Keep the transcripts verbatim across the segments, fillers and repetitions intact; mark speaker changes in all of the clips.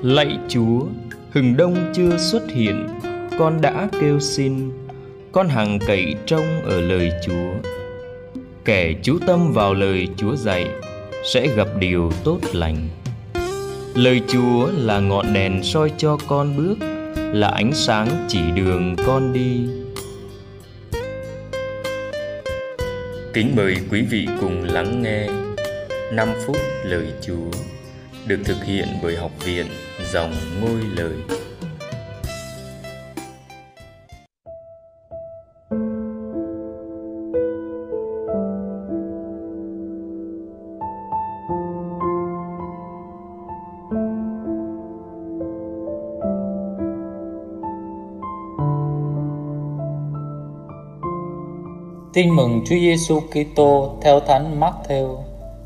Speaker 1: Lạy Chúa, hừng đông chưa xuất hiện, con đã kêu xin, con hằng cậy trông ở lời Chúa. Kẻ chú tâm vào lời Chúa dạy sẽ gặp điều tốt lành. Lời Chúa là ngọn đèn soi cho con bước, là ánh sáng chỉ đường con đi. Kính mời quý vị cùng lắng nghe năm phút lời Chúa, được thực hiện bởi Học viện Dòng Ngôi Lời.
Speaker 2: Tin mừng Chúa Giêsu Kitô theo Thánh Mác-thêu.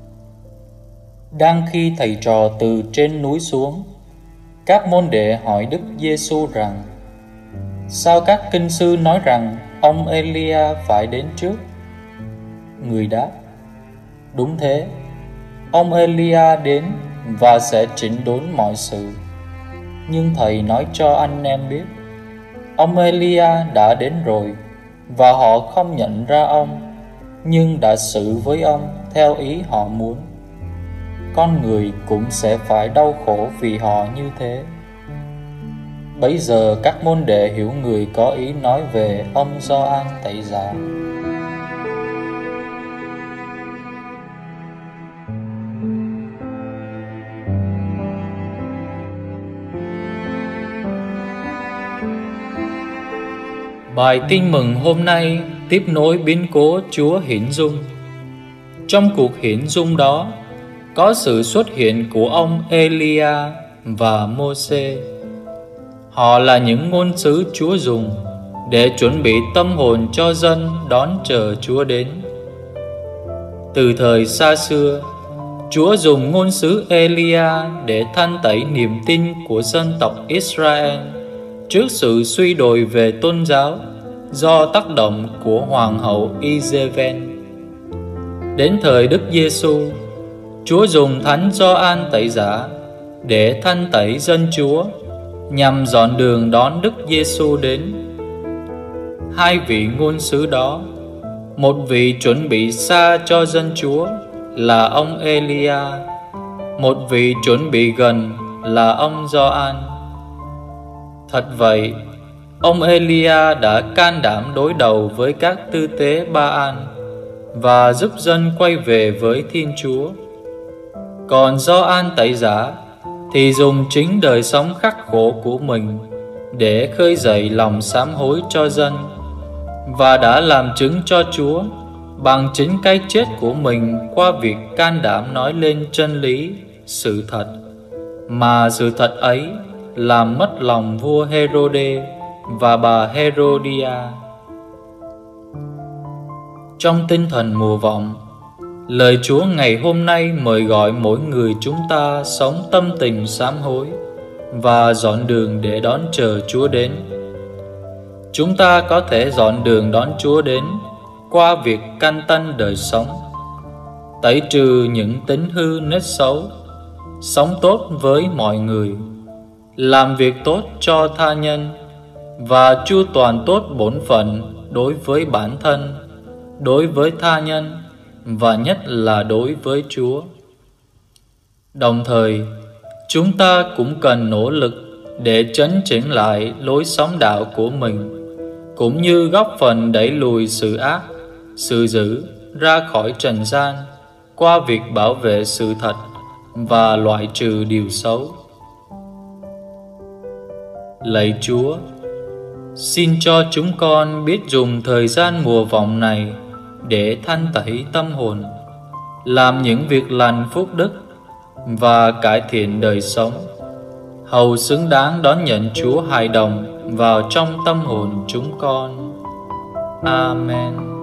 Speaker 2: Đang khi thầy trò từ trên núi xuống, các môn đệ hỏi Đức Giêsu rằng: sao các kinh sư nói rằng ông Elia phải đến trước? Người đáp: đúng thế, ông Elia đến và sẽ chỉnh đốn mọi sự. Nhưng thầy nói cho anh em biết, ông Elia đã đến rồi, và họ không nhận ra ông, nhưng đã xử với ông theo ý họ muốn. Con người cũng sẽ phải đau khổ vì họ như thế. Bấy giờ các môn đệ hiểu người có ý nói về ông Gioan Tẩy Giả. Bài tin mừng hôm nay tiếp nối biến cố Chúa hiển dung. Trong cuộc hiển dung đó có sự xuất hiện của ông Elia và Mô-sê. Họ là những ngôn sứ Chúa dùng để chuẩn bị tâm hồn cho dân đón chờ Chúa đến. Từ thời xa xưa, Chúa dùng ngôn sứ Elia để thanh tẩy niềm tin của dân tộc Israel trước sự suy đồi về tôn giáo do tác động của hoàng hậu Izeben. Đến thời Đức Giêsu, Chúa dùng Thánh Gioan Tẩy Giả để thanh tẩy dân Chúa nhằm dọn đường đón Đức Giêsu đến. Hai vị ngôn sứ đó, một vị chuẩn bị xa cho dân Chúa là ông Elia, một vị chuẩn bị gần là ông Gioan. Thật vậy, ông Elia đã can đảm đối đầu với các tư tế Ba-an và giúp dân quay về với Thiên Chúa. Còn Gioan Tẩy Giả thì dùng chính đời sống khắc khổ của mình để khơi dậy lòng sám hối cho dân, và đã làm chứng cho Chúa bằng chính cái chết của mình qua việc can đảm nói lên chân lý, sự thật, mà sự thật ấy làm mất lòng vua Herode và bà Herodia. Trong tinh thần mùa vọng, lời Chúa ngày hôm nay mời gọi mỗi người chúng ta sống tâm tình sám hối và dọn đường để đón chờ Chúa đến. Chúng ta có thể dọn đường đón Chúa đến qua việc canh tân đời sống, tẩy trừ những tính hư nết xấu, sống tốt với mọi người, làm việc tốt cho tha nhân, và chu toàn tốt bổn phận đối với bản thân, đối với tha nhân, và nhất là đối với Chúa. Đồng thời, chúng ta cũng cần nỗ lực để chấn chỉnh lại lối sống đạo của mình, cũng như góp phần đẩy lùi sự ác, sự dữ ra khỏi trần gian qua việc bảo vệ sự thật và loại trừ điều xấu. Lạy Chúa, xin cho chúng con biết dùng thời gian mùa vọng này để thanh tẩy tâm hồn, làm những việc lành phúc đức và cải thiện đời sống, hầu xứng đáng đón nhận Chúa hài đồng vào trong tâm hồn chúng con. Amen.